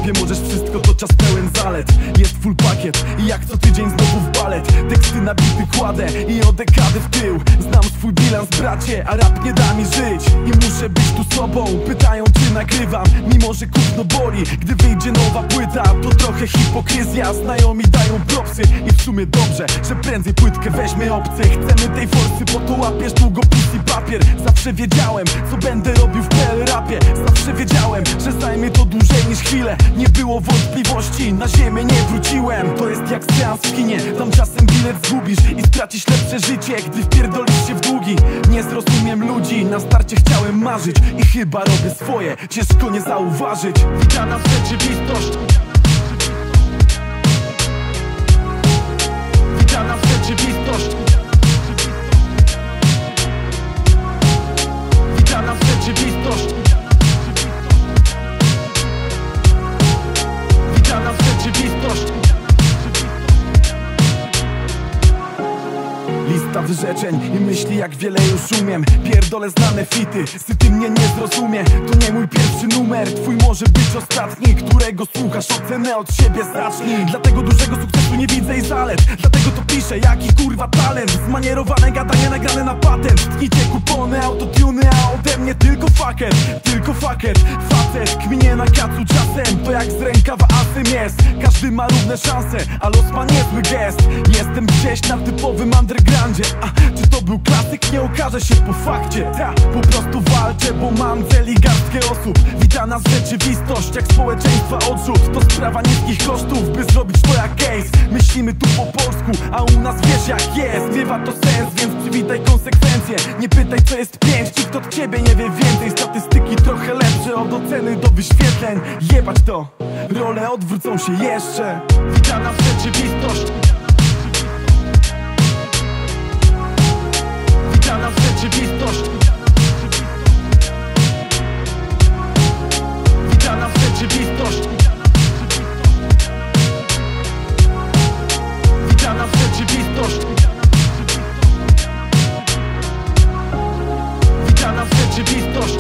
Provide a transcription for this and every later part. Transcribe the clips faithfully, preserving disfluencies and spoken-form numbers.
sobie możesz wszystko, to czas pełen zalet. Jest full pakiet i jak co tydzień znowu w balet. Teksty na bity kładę i o dekadę w tył. Znam swój bilans, bracie, a rap nie da mi żyć. I muszę być tu sobą, pytają czy nagrywam. Mimo że kupno boli, gdy wyjdzie nowa płyta. To trochę hipokryzja, znajomi dają propsy. I w sumie dobrze, że prędzej płytkę weźmie obcy. Chcemy tej forsy, bo to łapiesz długopis i papier. Zawsze wiedziałem, co będę robił w P L rapie. Zawsze wiedziałem, że zajmie to dłużej niż chwilę. Nie było wątpliwości, na ziemię nie wróciłem. To jest jak seans w kinie, tam czasem bilet zgubisz i stracisz lepsze życie, gdy wpierdolisz się w długi. Nie zrozumiem ludzi, na starcie chciałem marzyć i chyba robię swoje, ciężko nie zauważyć. Wita nas rzeczywistość. Wita nas rzeczywistość. Wita nas rzeczywistość. Wita nas rzeczywistość. Lista wyrzeczeń i myśli, jak wiele już umiem. Pierdolę znane fity, syty mnie nie zrozumie. To nie mój pierwszy numer, twój może być ostatni. Którego słuchasz, ocenę od siebie zacznij. Dlatego dużego sukcesu nie widzę i zalet. Dlatego to piszę, jaki kurwa talent. Zmanierowane gadanie nagrane na patent. Tknijcie kupony, autotuny, a ode mnie tylko faker. Tylko faker, facet, kminie na kacu czasem. To jak z rękawa asym jest. Każdy ma równe szanse, a los ma niezły gest. Jestem gdzieś na typowym undergroundzie. A czy to był klasyk? Nie okaże się po fakcie. Ta, po prostu walczę, bo mam cel i garstkę osób. Wita nas rzeczywistość, jak społeczeństwa odrzut. To sprawa niskich kosztów, by zrobić to jak case. Myślimy tu po polsku, a u nas wiesz jak jest. Miewa to sens, więc przywitaj konsekwencje. Nie pytaj co jest pięć, nikt od ciebie nie wie więcej. Statystyki trochę lepsze, od oceny do wyświetleń. Jebać to, role odwrócą się jeszcze. Wita nas rzeczywistość. Wita nas rzeczywistość. Wita nas rzeczywistość. Wita nas rzeczywistość. Wita nas rzeczywistość.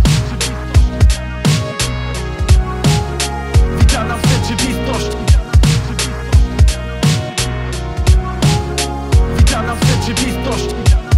Wita nas rzeczywistość. Wita nas rzeczywistość.